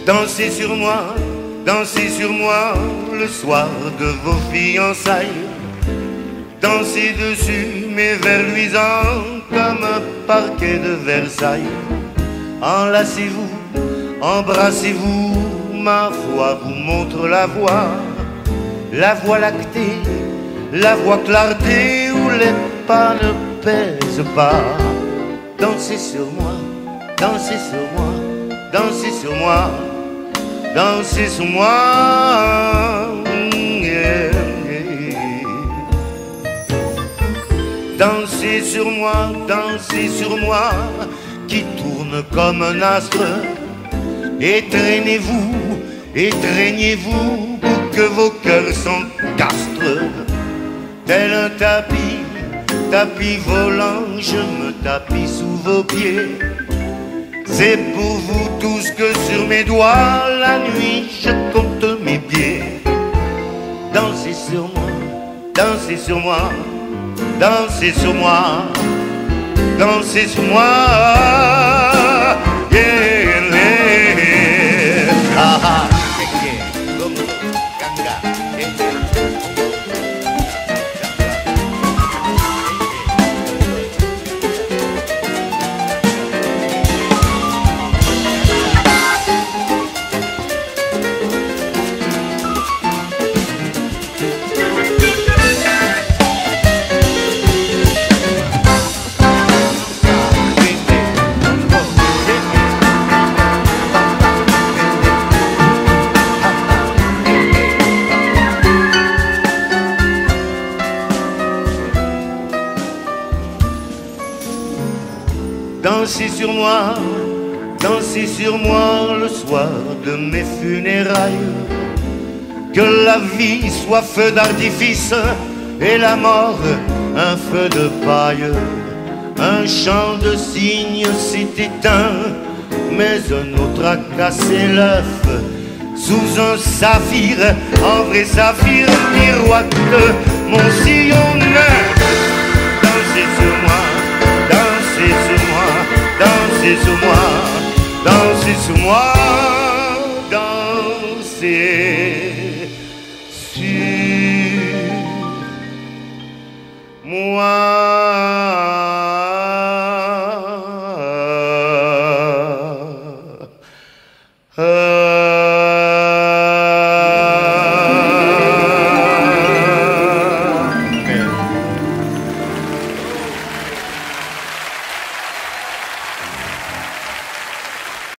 dansez sur moi le soir de vos fiançailles. Dansez dessus mes vers luisants comme un parquet de Versailles. Enlacez-vous, embrassez-vous, ma voix vous montre la voie lactée, la voie clarté où les pas ne pèsent pas. Dansez sur moi, dansez sur moi, dansez sur moi, dansez sur moi. Yeah, yeah. Dansez sur moi, qui tourne comme un astre. Et traînez-vous pour que vos cœurs s'encastrent. Tel un tapis volant, je me tapis sous vos pieds. C'est pour vous tous que sur mes doigts, la nuit, je compte mes pieds. Dansez sur moi, dansez sur moi, dansez sur moi, dansez sur moi. Yeah, yeah. Ah, ah. Dansez sur moi le soir de mes funérailles. Que la vie soit feu d'artifice et la mort un feu de paille. Un chant de cygne s'est éteint, mais un autre a cassé l'œuf. Sous un saphir, en vrai saphir, miroite mon sillon neuf. Dansez sur moi, dansez sur moi, dansez sur moi, dansez sur moi, dansez.